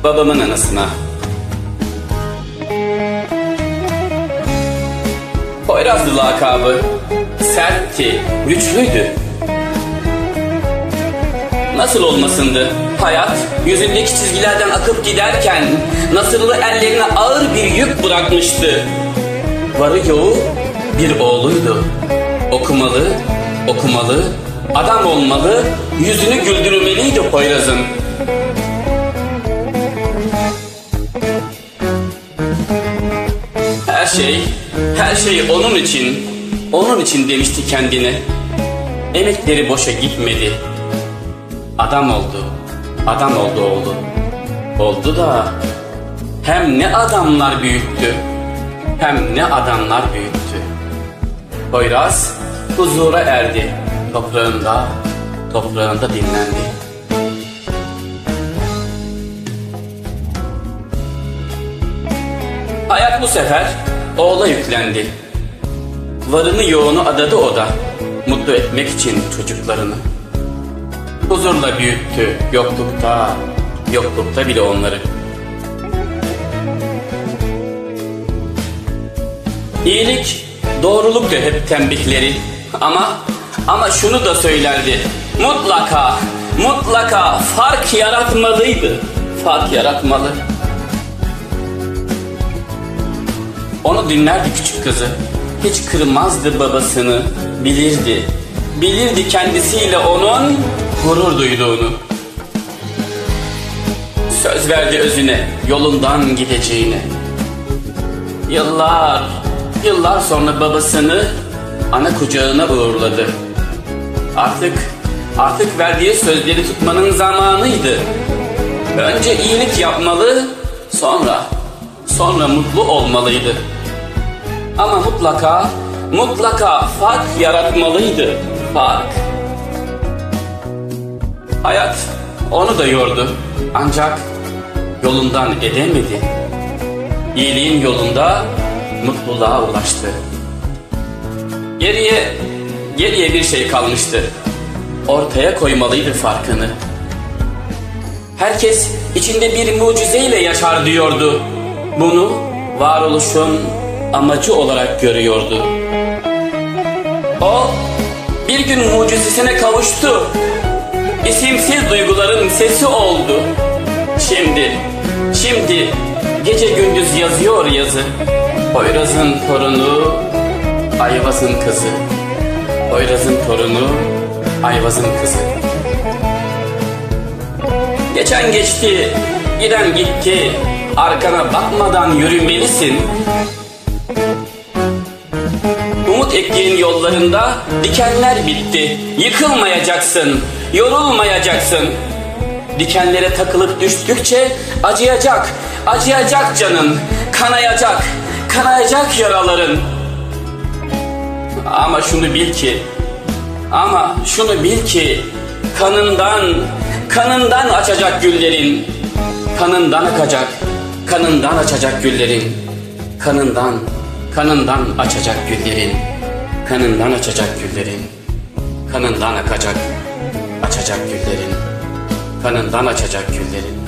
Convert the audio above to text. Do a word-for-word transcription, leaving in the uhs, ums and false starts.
babamın anasına. Poyraz'dı lakabı, sertti, güçlüydü. Nasıl olmasındı? Hayat yüzündeki çizgilerden akıp giderken Nasırlı ellerine ağır bir yük bırakmıştı. Varı yoğu bir oğluydu. Okumalı, okumalı, adam olmalı, yüzünü güldürmeliydi Poyraz'ın. Her şey, her şey onun için, onun için demişti kendine. Emekleri boşa gitmedi. Adam oldu, adam oldu oğlu. Oldu da hem ne adamlar büyüttü, hem ne adamlar büyüttü. Poyraz huzura erdi, toprağında, toprağında dinlendi. Hayat bu sefer oğula yüklendi. Varını yoğunu adadı o da, mutlu etmek için çocuklarını. Huzurla büyüttü yoklukta, yoklukta bile onları. İyilik, doğruluktu hep tembihleri. Ama, ama şunu da söylerdi. Mutlaka, mutlaka fark yaratmalıydı. Fark yaratmalı. Onu dinlerdi küçük kızı. Hiç kırmazdı babasını, bilirdi. Bilirdi kendisiyle onun gurur duyduğunu. Söz verdi özüne, yolundan gideceğine. Yıllar, yıllar sonra babasını ana kucağına uğurladı. Artık, artık verdiği sözleri tutmanın zamanıydı. Önce iyilik yapmalı, sonra, sonra mutlu olmalıydı. Ama mutlaka, mutlaka fark yaratmalıydı. Fark. Hayat onu da yordu. Ancak yolundan edemedi. İyiliğin yolunda mutluluğa ulaştı. Geriye, geriye bir şey kalmıştı. Ortaya koymalıydı farkını. Herkes içinde bir mucizeyle yaşar diyordu. Bunu varoluşun amacı olarak görüyordu. O bir gün mucizesine kavuştu. İsimsiz duyguların sesi oldu. Şimdi, şimdi gece gündüz yazıyor yazı. Poyraz'ın torunu, Ayvaz'ın kızı. Poyraz'ın torunu, Ayvaz'ın kızı. Geçen geçti, giden gitti. Arkana bakmadan yürümelisin. Umut ektiğin yollarında dikenler bitti. Yıkılmayacaksın, yorulmayacaksın. Dikenlere takılıp düştükçe acıyacak, acıyacak canın. Kanayacak, kanayacak yaraların. Ama şunu bil ki, ama şunu bil ki kanından, kanından açacak güllerin. Kanından akacak, kanından açacak güllerin. Kanından, kanından açacak güllerin. Kanından açacak güllerin. Kanından akacak, açacak güllerin. Kanından açacak güllerin.